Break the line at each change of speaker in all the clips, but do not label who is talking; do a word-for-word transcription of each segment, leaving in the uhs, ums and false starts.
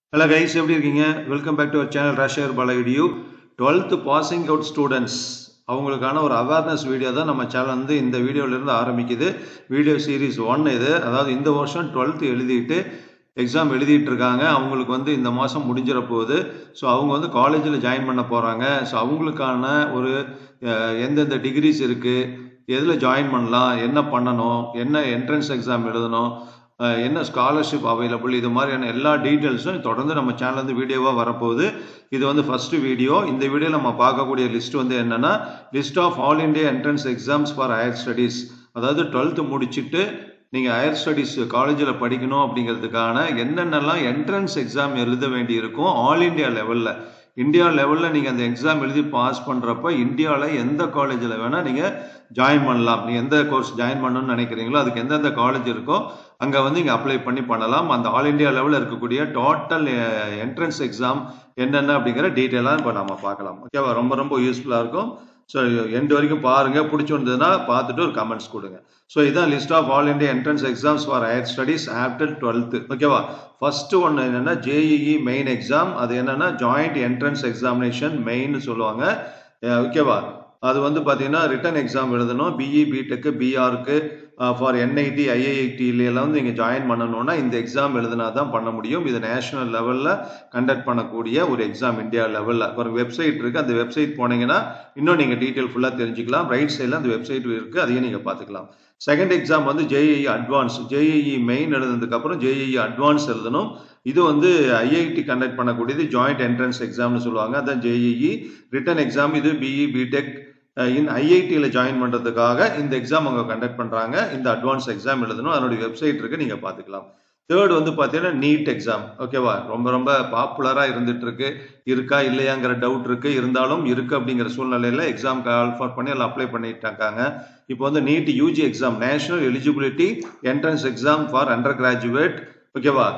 Hello guys, எப்படி இருக்கீங்க? Welcome back to our channel rajasekarbalaedu. twelfth passing out students அவங்களுக்கான ஒரு அவேர்னஸ் வீடியோ தான் நம்ம சேனல் வந்து இந்த வீடியோல இருந்து ஆரம்பிக்குது. வீடியோ சீரிஸ் ஒன்று இது. அதாவது இந்த வருஷம் twelfth எழுதிட்டு எக்ஸாம் எழுதிட்டு இருக்காங்க. அவங்களுக்கு வந்து இந்த மாதம் முடிஞ்சிட போகுது. ஸோ அவங்க வந்து காலேஜில் ஜாயின் பண்ண போகிறாங்க. ஸோ அவங்களுக்கான ஒரு எந்தெந்த டிகிரிஸ் இருக்குது, எதில் ஜாயின் பண்ணலாம், என்ன பண்ணணும், என்ன என்ட்ரன்ஸ் எக்ஸாம் எழுதணும், என்ன ஸ்காலர்ஷிப் அவைலபிள், இது மாதிரியான எல்லா டீட்டெயில்ஸும் தொடர்ந்து நம்ம சேனல் வந்து வீடியோவாக வரப்போகுது. இது வந்து ஃபஸ்ட்டு வீடியோ. இந்த வீடியோ நம்ம பார்க்கக்கூடிய லிஸ்ட் வந்து என்னென்னா, list of all India entrance exams for higher studies. அதாவது டுவெல்த்து முடிச்சுட்டு நீங்கள் ஹையர் ஸ்டடீஸ் காலேஜில் படிக்கணும் அப்படிங்கிறதுக்கான என்னென்னலாம் என்ட்ரன்ஸ் எக்ஸாம் எழுத வேண்டி இருக்கும் ஆல் இண்டியா லெவலில். இந்தியா லெவலில் நீங்கள் அந்த எக்ஸாம் எழுதி பாஸ் பண்ணுறப்ப இந்தியாவில் எந்த காலேஜில் வேணால் நீங்கள் ஜாயின் பண்ணலாம். நீங்கள் எந்த கோர்ஸ் ஜாயின் பண்ணணும்னு நினைக்கிறீங்களோ அதுக்கு எந்தெந்த காலேஜ் இருக்கோ அங்கே வந்து இங்கே அப்ளை பண்ணி பண்ணலாம். அந்த ஆல் இண்டியா லெவலில் இருக்கக்கூடிய டோட்டல் என்ட்ரன்ஸ் எக்ஸாம் என்னென்ன அப்படிங்கிற டீட்டெயிலாக இப்போ நம்ம பார்க்கலாம். ஓகேவா? ரொம்ப ரொம்ப யூஸ்ஃபுல்லாக இருக்கும். ஸோ எண்டு வரைக்கும் பாருங்கள். பிடிச்சிருந்ததுன்னா பார்த்துட்டு ஒரு கமெண்ட்ஸ் கொடுங்க. ஸோ இதான் list of all India entrance exams for higher studies after twelfth. ஓகேவா? ஃபஸ்ட்டு ஒன்று என்னென்னா ஜேஇஇ மெயின் எக்ஸாம். அது என்னென்னா ஜாயிண்ட் என்ட்ரன்ஸ் எக்ஸாமினேஷன் மெயின்னு சொல்லுவாங்க. ஓகேவா? அது வந்து பார்த்தீங்கன்னா ரிட்டன் எக்ஸாம் எழுதணும். பிஇ பிடெக்கு பிஆருக்கு ஃபார் என்ஐடி ஐஐடிலாம் வந்து நீங்கள் ஜாயின் பண்ணணும்னா இந்த எக்ஸாம் எழுதினா தான் பண்ண முடியும். இது நேஷனல் லெவலில் கண்டக்ட் பண்ணக்கூடிய ஒரு எக்ஸாம் இந்தியா லெவலில். ஒரு வெப்சைட் இருக்குது. அந்த வெப்சைட் போனீங்கன்னா இன்னும் நீங்கள் டீட்டெயில் ஃபுல்லாக தெரிஞ்சுக்கலாம். ரைட் சைடில் அந்த வெப்சைட் இருக்குது, அதையும் நீங்கள் பார்த்துக்கலாம். செகண்ட் எக்ஸாம் வந்து ஜேஇஇ அட்வான்ஸ். ஜேஇஇ மெயின் எழுதுனதுக்கப்புறம் ஜேஇஇ அட்வான்ஸ் எழுதணும். இது வந்து ஐஐடி கண்டக்ட் பண்ணக்கூடியது ஜாயிண்ட் என்ட்ரன்ஸ் எக்ஸாம்னு சொல்லுவாங்க. அதான் ஜேஇஇ. ரிட்டன் எக்ஸாம் இது பிஇ பிடெக் இன் ஐஐடியில் ஜாயின் பண்ணுறதுக்காக இந்த எக்ஸாம் அவங்க கண்டக்ட் பண்ணுறாங்க. இந்த அட்வான்ஸ் எக்ஸாம் எழுதணும். அதனுடைய வெப்சைட் இருக்குது, நீங்கள் பார்த்துக்கலாம். தேர்ட் வந்து பார்த்தீங்கன்னா நீட் எக்ஸாம். ஓகேவா? ரொம்ப ரொம்ப பாப்புலராக இருந்துட்டு இருக்கு. இருக்கா இல்லையாங்கிற டவுட் இருக்கு. இருந்தாலும் இருக்கு அப்படிங்கிற சூழ்நிலையில் எக்ஸாம் கால்ஃபார் பண்ணி எல்லாம் அப்ளை பண்ணிட்டு இருக்காங்க. இப்போ வந்து NEET UG exam, national eligibility entrance exam for undergraduate. ஓகேவா?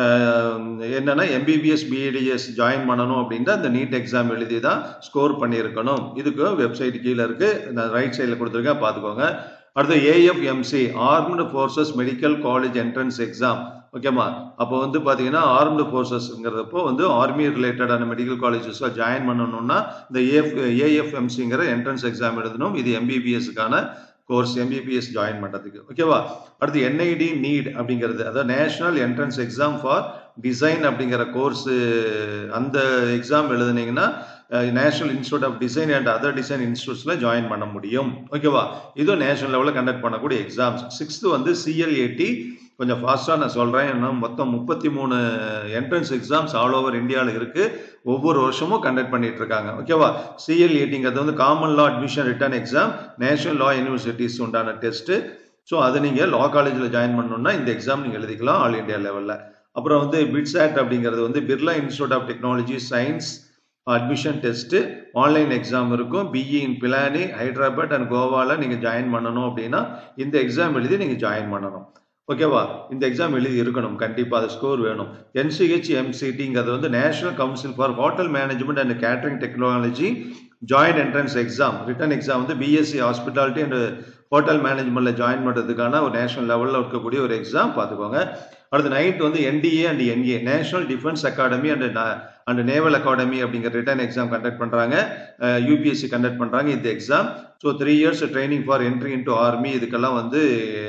என்னன்னா எம்பிபிஎஸ் பிஏடிஎஸ் ஜாயின் பண்ணணும் அப்படின்ற அந்த நீட் எக்ஸாம் எழுதி தான் ஸ்கோர் பண்ணியிருக்கணும். இதுக்கு வெப்சைட் கீழே இருக்கு, நான் ரைட் சைடில் கொடுத்துருக்கேன், பார்த்துக்கோங்க. அடுத்து AFMC armed forces medical college entrance exam. ஓகேமா? அப்போ வந்து பார்த்தீங்கன்னா ஆர்ம்டு ஃபோர்ஸஸ்ங்கிறப்போ வந்து ஆர்மி ரிலேட்டடான மெடிக்கல் காலேஜஸில் ஜாயின் பண்ணணும்னா இந்த ஏஎஃப் ஏஎஃப்எம்சிங்கிற என்ட்ரன்ஸ் எக்ஸாம் எழுதணும். இது எம்பிபிஎஸ்க்கான கோர்ஸ், எம்பிபிஎஸ் ஜாயின் பண்ணுறதுக்கு. ஓகேவா? அடுத்து என்ஐடி நீட் அப்படிங்கிறது, அதாவது national entrance exam for design அப்படிங்கிற கோர்ஸு. அந்த எக்ஸாம் எழுதுனீங்கன்னா national institute of design and other design இன்ஸ்டியூட்ஸில் ஜாயின் பண்ண முடியும். ஓகேவா? இதுவும் நேஷனல் லெவலில் கண்டக்ட் பண்ணக்கூடிய எக்ஸாம்ஸ். சிக்ஸ்த்து வந்து சிஎல்ஏடி. கொஞ்சம் ஃபாஸ்ட்டாக நான் சொல்கிறேன். ஏன்னா மொத்தம் முப்பத்தி மூணு என்ட்ரன்ஸ் எக்ஸாம்ஸ் ஆல் ஓவர் இந்தியாவில் இருக்குது. ஒவ்வொரு வருஷமும் கண்டக்ட் பண்ணிட்டு இருக்காங்க. ஓகேவா? சிஎல்ஏடிங்கிறது வந்து common law admission written exam, national law universities உண்டான டெஸ்ட்டு. ஸோ அது நீங்கள் லா காலேஜில் ஜாயின் பண்ணணும்னா இந்த எக்ஸாம் நீங்கள் எழுதிக்கலாம் ஆல் இண்டியா லெவலில். அப்புறம் வந்து பிட்சாட் அப்படிங்கிறது வந்து Birla institute of technology science admission test online exam இருக்கும். BE in Pilani Hyderabad and கோவாவில் நீங்கள் ஜாயின் பண்ணணும் அப்படின்னா இந்த எக்ஸாம் எழுதி நீங்கள் ஜாயின் பண்ணணும். ஓகேவா? இந்த எக்ஸாம் எழுதி இருக்கணும் கண்டிப்பாக, அது ஸ்கோர் வேணும். என்சிஹெச் எம்சிடிங்கிறது வந்து national council for hotel management and catering technology joint entrance exam. Written exam வந்து பிஎஸ்சி ஹாஸ்பிட்டாலிட்டி அண்ட் ஹோட்டல் மேனேஜ்மெண்ட்டில் ஜாயின் பண்ணுறதுக்கான ஒரு நேஷனல் லெவலில் இருக்கக்கூடிய ஒரு எக்ஸாம், பார்த்துக்கோங்க. அடுத்து நைன்த் வந்து NDA and NA national defence academy and and naval academy அப்படிங்கிற ரிட்டன் எக்ஸாம் கண்டக்ட் பண்ணுறாங்க. யூபிஎஸ்சி கண்டக்ட் பண்ணுறாங்க இந்த exam. So three years training for entry into army, இதுக்கெல்லாம் வந்து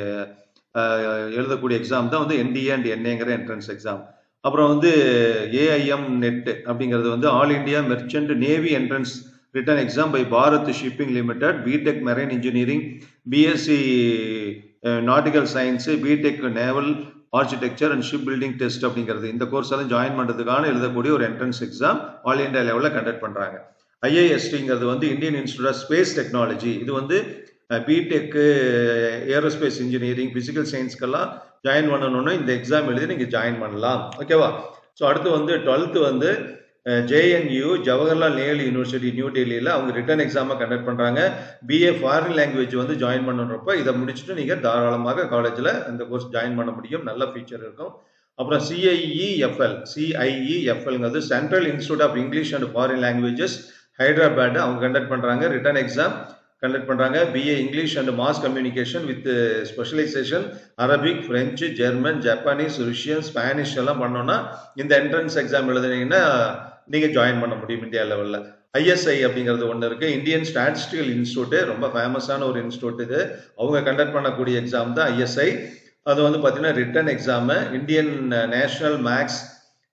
எழுதக்கூடிய எக்ஸாம் தான் வந்து என்டிஏ அண்ட் என்ஏங்கிற என்ட்ரன்ஸ் எக்ஸாம். அப்புறம் வந்து ஏஐஎம் நெட் அப்படிங்கிறது வந்து all India merchant navy entrance written exam by Bharat shipping limited, BTech marine engineering, BSc nautical science, BTech naval architecture and ship building test அப்படிங்கிறது. இந்த கோர்ஸ் எல்லாம் ஜாயின் பண்ணுறதுக்கான எழுதக்கூடிய ஒரு என்ட்ரன்ஸ் எக்ஸாம் ஆல் இண்டியா லெவலில் conduct பண்ணுறாங்க. ஐஐஎஸ்டிங்கிறது வந்து Indian institute of space technology. இது வந்து பிடெக்கு ஏரோஸ்பேஸ் இன்ஜினியரிங் ஃபிசிக்கல் சயின்ஸ்க்கெல்லாம் ஜாயின் பண்ணணும்னா இந்த எக்ஸாம் எழுதி நீங்கள் ஜாயின் பண்ணலாம். ஓகேவா? ஸோ அடுத்து வந்து டுவெல்த்து வந்து JNU Jawaharlal Nehru university new டெல்லியில் அவங்க ரிட்டன் எக்ஸாமை கண்டக்ட் பண்ணுறாங்க. பிஏ ஃபாரின் லாங்குவேஜ் வந்து ஜாயின் பண்ணுறப்ப இதை முடிச்சுட்டு நீங்கள் தாராளமாக காலேஜில் அந்த கோர்ஸ் ஜாயின் பண்ண முடியும். நல்ல ஃபீச்சர் இருக்கும். அப்புறம் சிஐஇஎஃப்எல் சிஐஇஎஃப்எல்ங்கிறது central institute of English and foreign languages Hyderabad, அவங்க கண்டக்ட் பண்ணுறாங்க ரிட்டன் எக்ஸாம். கண்டக்ட் பண்ணுறாங்க. BA English and mass communication with specialisation Arabic, French, German, Japanese, Russian, Spanish எல்லாம் பண்ணோன்னா இந்த என்ட்ரன்ஸ் எக்ஸாம் எழுதுனீங்கன்னா நீங்கள் ஜாயின் பண்ண முடியும் இந்தியா லெவலில். ஐஎஸ்ஐ அப்படிங்கிறது ஒன்று இருக்குது, இந்தியன் ஸ்டாட்டிஸ்டிக்கல் இன்ஸ்டியூட்டு, ரொம்ப ஃபேமஸான ஒரு இன்ஸ்டியூட் இது. அவங்க கண்டக்ட் பண்ணக்கூடிய எக்ஸாம் தான் ஐஎஸ்ஐ. அது வந்து பார்த்தீங்கன்னா written exam. Indian national maths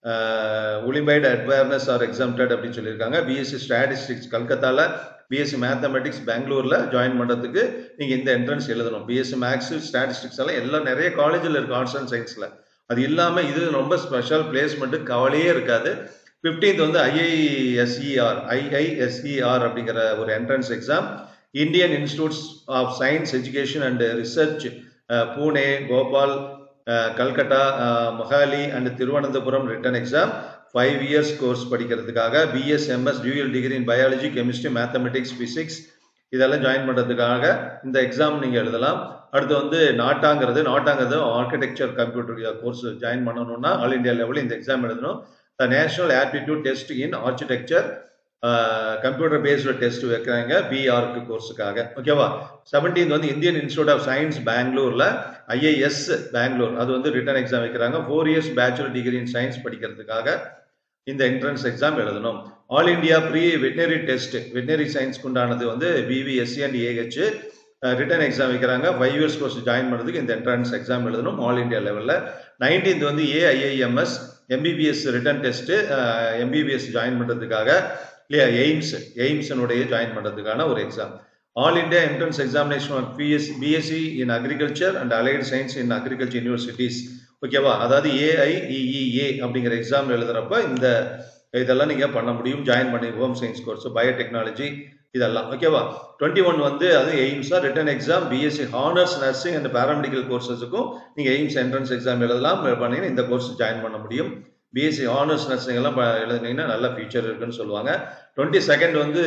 olympiad awareness or exempted அப்படின்னு சொல்லியிருக்காங்க. பிஎஸ்சி ஸ்டாட்டிஸ்டிக்ஸ் கல்கத்தாவில், பிஎஸ்சி மேத்தமெட்டிக்ஸ் பெங்களூரில் ஜாயின் பண்ணுறதுக்கு நீங்கள் இந்த என்ட்ரன்ஸ் எழுதணும். பிஎஸ்சி மேக்ஸ் ஸ்டாட்டிஸ்டிக்ஸ் எல்லாம் எல்லாம் நிறைய காலேஜில் இருக்குது ஆர்ட்ஸ் அண்ட் சயின்ஸில். அது இல்லாமல் இது ரொம்ப ஸ்பெஷல் பிளேஸ்மெண்ட்டு கவலையே இருக்காது. ஃபிஃப்டீன்த் வந்து ஐஐஎஸ்இஆர் ஐஐஎஸ்இஆர் அப்படிங்கிற ஒரு entrance exam. Indian institutes of science education and research, Pune, Bhopal, Calcutta, Mohali and Thiruvananthapuram written exam. Five years course படிக்கிறதுக்காக BS MS dual degree in biology, chemistry, mathematics, physics இதெல்லாம் ஜாயின் பண்ணுறதுக்காக இந்த எக்ஸாம் நீங்கள் எழுதலாம். அடுத்து வந்து நாட்டாங்கிறது நாட்டாங்கிறது ஆர்கிடெக்சர் கம்ப்யூட்டர் கோர்ஸ் ஜாயின் பண்ணணும்னா ஆல் இண்டியா லெவலில் இந்த எக்ஸாம் எழுதணும். The national aptitude test in architecture computer based test வைக்கிறாங்க பிஆர்க்கு கோர்ஸுக்காக. ஓகேவா. செவன்டீன்த் வந்து இந்தியன் இன்ஸ்டியூட் ஆஃப் சயின்ஸ் பெங்களூரில் ஐஐஎஸ் பெங்களூர் அது வந்து ரிட்டன் எக்ஸாம் வைக்கிறாங்க. Four years bachelor degree in science படிக்கிறதுக்காக இந்த என்ட்ரன்ஸ் எக்ஸாம் எழுதணும். All India pre veterinary test veterinary சயின்ஸ்க்கு உண்டானது வந்து BVSc and AH written exam வைக்கிறாங்க. ஃபைவ் இயர்ஸ் கோர்ஸ் ஜாயின் பண்ணுறதுக்கு இந்த என்ட்ரன்ஸ் எக்ஸாம் எழுதணும் ஆல் இண்டியா லெவலில். நைன்டீன்த் வந்து AIIMS MBBS written test MBBS join பண்ணுறதுக்காக இல்லையா எய்ம்ஸ் எய்ம்ஸனுடைய ஜாயின் பண்ணுறதுக்கான ஒரு exam. All India entrance examination of BS BSc in agriculture and allied science in agriculture universities. ஓகேவா. அதாவது ஏஐஇஇஏ அப்படிங்கிற எக்ஸாம் எழுதுறப்ப இந்த இதெல்லாம் நீங்கள் பண்ண முடியும். ஜாயின் பண்ணி ஹோம் சயின்ஸ் கோர்ஸ், பயோடெக்னாலஜி இதெல்லாம். ஓகேவா. டுவெண்ட்டி ஒன் வந்து அது எய்ம்ஸாக written exam BSc honours nursing and paramedical கோர்சஸுக்கும் நீங்கள் எய்ம்ஸ் என்ட்ரன்ஸ் எக்ஸாம் எழுதலாம். பண்ணீங்கன்னா இந்த கோர்ஸ் ஜாயின் பண்ண முடியும். பிஎஸ்சி ஹானர்ஸ் நர்சிங் எல்லாம் எழுதுனீங்கன்னா நல்ல ஃபியூச்சர் இருக்குன்னு சொல்லுவாங்க. டுவெண்ட்டி செகண்ட் வந்து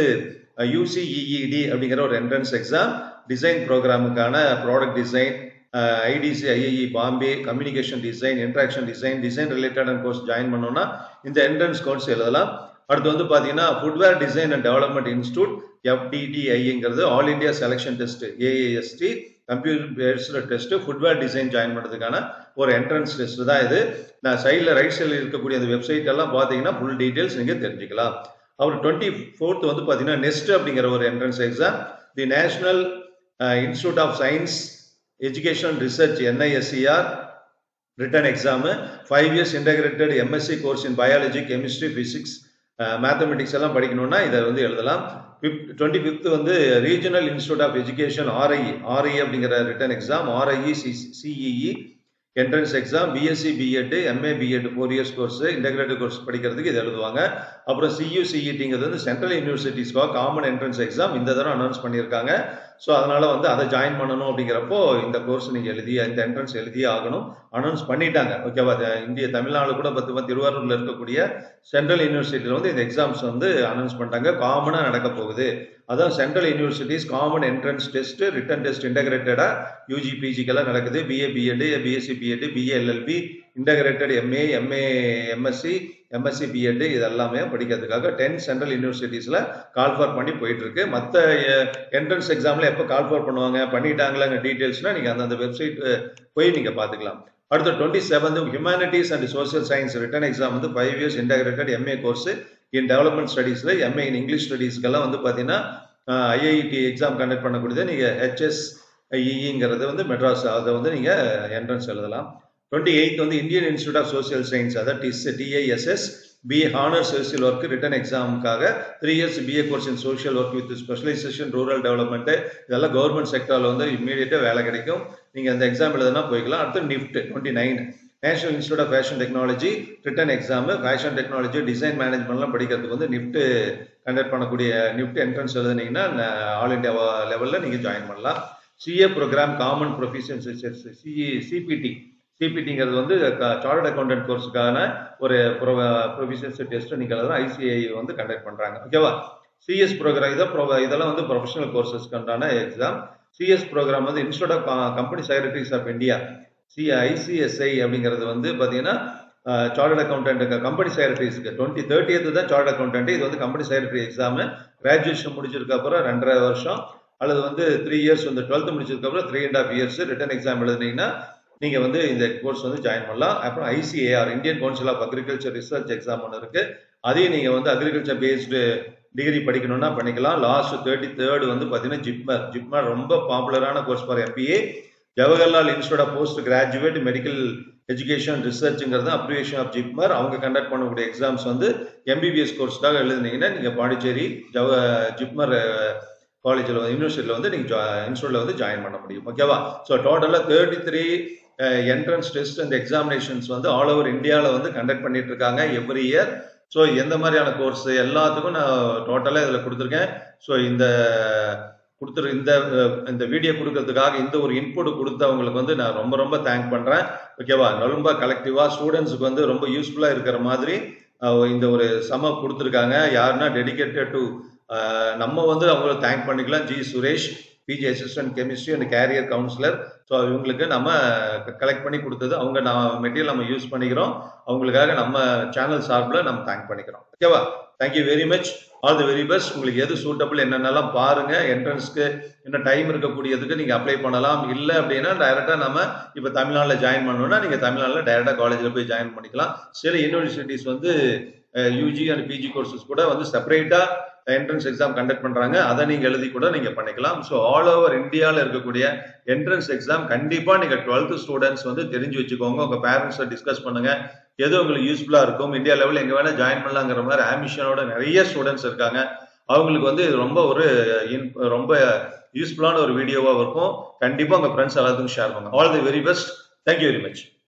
யூசிஇஇடி அப்படிங்கிற ஒரு என்ட்ரன்ஸ் எக்ஸாம் டிசைன் ப்ரோக்ராமுக்கான product design, IDC IIE Bombay, communication design, interaction design, design related course join பண்ணோன்னா இந்த என்ட்ரன்ஸ் கோர்ஸ் எழுதலாம். அடுத்து வந்து பார்த்தீங்கன்னா footwear design and development institute எஃப்டிடிஐங்கிறது all India selection test AAST computer based test footwear design join பண்ணுறதுக்கான ஒரு என்ட்ரன்ஸ் டெஸ்ட் தான் இது. நான் சைடில் ரைட் சைடில் இருக்கக்கூடிய அந்த வெப்சைட் எல்லாம் பார்த்தீங்கன்னா ஃபுல் டீட்டெயில்ஸ் நீங்கள் தெரிஞ்சுக்கலாம். அப்புறம் டுவெண்ட்டி ஃபோர்த் வந்து பார்த்தீங்கன்னா நெஸ்ட் அப்படிங்கிற ஒரு entrance exam. The national institute of science education research NISCR written exam. Five years integrated MSc course in biology, chemistry, physics, mathematics எல்லாம் படிக்கணும்னா இதை வந்து எழுதலாம். ஃபிஃப்த் டுவெண்ட்டி ஃபிஃப்த் வந்து regional institute of education RIE RI அப்படிங்கிற written exam. RIE CEE entrance exam. BSc BEd, MA BEd four years course integrated course படிக்கிறதுக்கு இது எழுதுவாங்க. அப்புறம் சியூசிஇடிங்கிறது வந்து சென்ட்ரல் யூனிவர்சிட்டிஸ்க்காக காமன் என்ட்ரன்ஸ் எக்ஸாம் இந்த தடவை அனௌன்ஸ் பண்ணியிருக்காங்க. ஸோ அதனால வந்து அதை ஜாயின் பண்ணணும் அப்படிங்கிறப்போ இந்த கோர்ஸ் நீங்கள் எழுதி இந்த என்ட்ரன்ஸ் எழுதியே ஆகணும். அனௌன்ஸ் பண்ணிட்டாங்க. ஓகேவா. இந்திய தமிழ்நாடு கூட பத்து திருவாரூரில் இருக்கக்கூடிய சென்ட்ரல் யூனிவர்சிட்டியில் வந்து இந்த எக்ஸாம்ஸ் வந்து அனௌன்ஸ் பண்ணிட்டாங்க. காமனாக நடக்க போகுது. அதான் central universities common entrance test written test இன்டகிரேட்டடாக யூஜி பிஜிக்கெல்லாம் நடக்குது. BA BEd, BSc BEd, BA LLB, integrated MA, MA MSc, MSc BEd இதெல்லாமே படிக்கிறதுக்காக டென் சென்ட்ரல் யூனிவர்சிட்டிஸில் கால் ஃபார் பண்ணி போயிட்டு இருக்கு. மற்ற என்ட்ரன்ஸ் எக்ஸாமில் எப்போ கால் ஃபார் பண்ணுவாங்க பண்ணிட்டாங்களாங்க டீட்டெயில்ஸ்னால் நீங்கள் அந்த அந்த வெப்சைட் போய் நீங்கள் பார்த்துக்கலாம். அடுத்த twenty seventh humanities and social science written exam வந்து five years integrated MA course in development ஸ்டடீஸில் எம்ஏ இன் இங்கிலீஷ் ஸ்டடீஸ்க்கெல்லாம் வந்து பார்த்தீங்கன்னா ஐஐடி எக்ஸாம் கண்டக்ட் பண்ணக்கூடியது. நீங்கள் ஹெச்எஸ்இங்கிறது வந்து மெட்ராஸ் அதை வந்து நீங்கள் என்ட்ரன்ஸ் எழுதலாம். டுவெண்ட்டி எயித் வந்து Indian institute of social science அதாவது TISS TISS BA honour social work written எக்ஸாமுக்காக three years BA course in social work with specialisation rural development இதெல்லாம் கவர்மெண்ட் செக்டரில் வந்து இமீடியட்டாக வேலை கிடைக்கும். நீங்கள் அந்த எக்ஸாம் எழுதுனா போய்க்கலாம். அடுத்து NIFT twenty nine national institute of fashion technology written exam. Fashion technology design மேனேஜ்மெண்ட்லாம் படிக்கிறதுக்கு வந்து நிஃப்ட் கண்டக்ட் பண்ணக்கூடிய நிஃப்ட் என்ட்ரன்ஸ் எழுதுனீங்கன்னா ஆல் இண்டியா லெவலில் நீங்கள் ஜாயின் பண்ணலாம். CA program common proficiency CE CPT சிபிடிங்கிறது வந்து சார்ட்டர்ட் அக்கௌண்டன்ட் கோர்ஸுக்கான ஒரு ப்ரொ ப்ரொஃபிஷியன்சி டெஸ்ட் நீங்கள் தான் ஐசிஐ வந்து கண்டக்ட் பண்ணுறாங்க. ஓகேவா. சிஎஸ் ப்ரோக்ராம் இதை ப்ரோ இதெல்லாம் வந்து ப்ரொஃபஷனல் கோர்சஸ்க்கான எக்ஸாம். சிஎஸ் ப்ரோக்ராம் வந்து institute of company secretaries of India C ICSI அப்படிங்கிறது வந்து பார்த்தீங்கன்னா சார்ட்டர்ட் அக்கௌண்டன்ட் கம்பெனி செக்ரட்டரிஸ்க்கு டுவெண்ட்டி தேர்ட்டியத்து தான் சார்ட்டர்ட் அக்கௌண்டன்ட். இது வந்து கம்பெனி செக்ரட்டரி எக்ஸாமு. கிராஜுவேஷன் முடிச்சிருக்க அப்புறம் ரெண்டரை வருஷம் அல்லது வந்து த்ரீ இயர்ஸ் வந்து டுவெல்த் முடிச்சதுக்கப்புறம் three and half years written exam எழுதுனீங்கன்னா நீங்கள் வந்து இந்த கோர்ஸ் வந்து ஜாயின் பண்ணலாம். அப்புறம் ICAR Indian council of agriculture research exam ஒன்று இருக்குது. அதையும் நீங்கள் வந்து அக்ரிகல்ச்சர் பேஸ்டு டிகிரி படிக்கணும்னா பண்ணிக்கலாம். லாஸ்ட் தேர்ட்டி தேர்டு வந்து பார்த்தீங்கன்னா ஜிப்மர் ஜிப்மர் ரொம்ப பாப்புலரான course for MBA. Jawaharlal institute of post graduate medical education ரிசர்ச்ங்கிறது அப்ரிவேஷன் ஆஃப் ஜிப்மர். அவங்க கண்டக்ட் பண்ணக்கூடிய எக்ஸாம்ஸ் வந்து எம்பிபிஎஸ் கோர்ஸ்க்காக எழுதுனீங்கன்னா நீங்கள் பாண்டிச்சேரி ஜவ ஜிப்மர் காலேஜில் வந்து யூனிவர்சிட்டியில் வந்து நீங்கள் இன்ஸ்டியூட்டில் வந்து ஜாயின் பண்ண முடியும். ஓகேவா? ஸோ டோட்டலாக thirty three entrance test and examinations வந்து ஆல் ஓவர் இந்தியாவில் வந்து கண்டக்ட் பண்ணிட்டு இருக்காங்க எவ்ரி இயர். ஸோ எந்த மாதிரியான கோர்ஸ் எல்லாத்துக்கும் நான் டோட்டலாக இதில் கொடுத்துருக்கேன். ஸோ இந்த கொடுத்துரு இந்த இந்த வீடியோ கொடுக்கறதுக்காக இந்த ஒரு இன்புட் கொடுத்தவங்களுக்கு வந்து நான் ரொம்ப ரொம்ப தேங்க் பண்ணுறேன். ஓகேவா? ரொம்ப கலெக்டிவாக ஸ்டூடெண்ட்ஸுக்கு வந்து ரொம்ப யூஸ்ஃபுல்லாக இருக்கிற மாதிரி இந்த ஒரு சம கொடுத்துருக்காங்க. யாருன்னா டெடிகேட்டட் டு நம்ம வந்து அவங்கள தேங்க் பண்ணிக்கலாம். G Suresh, PG assistant chemistry and career counsellor. So இவங்களுக்கு நம்ம கலெக்ட் பண்ணி கொடுத்தது அவங்க நம்ம மெட்டீரியல் நம்ம யூஸ் பண்ணிக்கிறோம். அவங்களுக்காக நம்ம சேனல் சார்பில் நம்ம தேங்க் பண்ணிக்கிறோம். ஓகேவா? Thank you very much. All the very best. உங்களுக்கு எது சூட்டபிள் என்னென்னலாம் பாருங்க. என்ட்ரன்ஸ்க்கு இன்னும் டைம் இருக்கக்கூடியதுக்கு நீங்கள் அப்ளை பண்ணலாம். இல்லை அப்படின்னா டைரெக்டாக நம்ம இப்போ தமிழ்நாட்டில் ஜாயின் பண்ணணும்னா நீங்கள் தமிழ்நாட்டில் டைரெக்டாக காலேஜில் போய் ஜாயின் பண்ணிக்கலாம். சில யூனிவர்சிட்டிஸ் வந்து யூஜி அண்ட் பிஜி கோர்சஸ் கூட வந்து செப்பரேட்டாக என்ட்ரன்ஸ் எக்ஸாம் கண்டக்ட் பண்றாங்க. அதை நீங்க எழுதி கூட நீங்க பண்ணிக்கலாம். ஸோ ஆல் ஓவர் இந்தியாவில் இருக்கக்கூடிய என்ட்ரன்ஸ் எக்ஸாம் கண்டிப்பா நீங்க டுவெல்த் ஸ்டூடெண்ட்ஸ் வந்து தெரிஞ்சு வச்சுக்கோங்க. உங்க பேரண்ட்ஸை டிஸ்கஸ் பண்ணுங்க. எது உங்களுக்கு யூஸ்ஃபுல்லா இருக்கும். இந்தியா லெவலில் எங்க வேணா ஜாயின் பண்ணலாங்கிற மாதிரி ஆம்பிஷனோட நிறைய ஸ்டூடெண்ட்ஸ் இருக்காங்க. அவங்களுக்கு வந்து ரொம்ப ஒரு ரொம்ப யூஸ்ஃபுல்லான ஒரு வீடியோவா இருக்கும். கண்டிப்பா உங்க ஃப்ரெண்ட்ஸ் எல்லாத்துக்கும் ஷேர் பண்ணுங்க. All the very best. Thank you very much.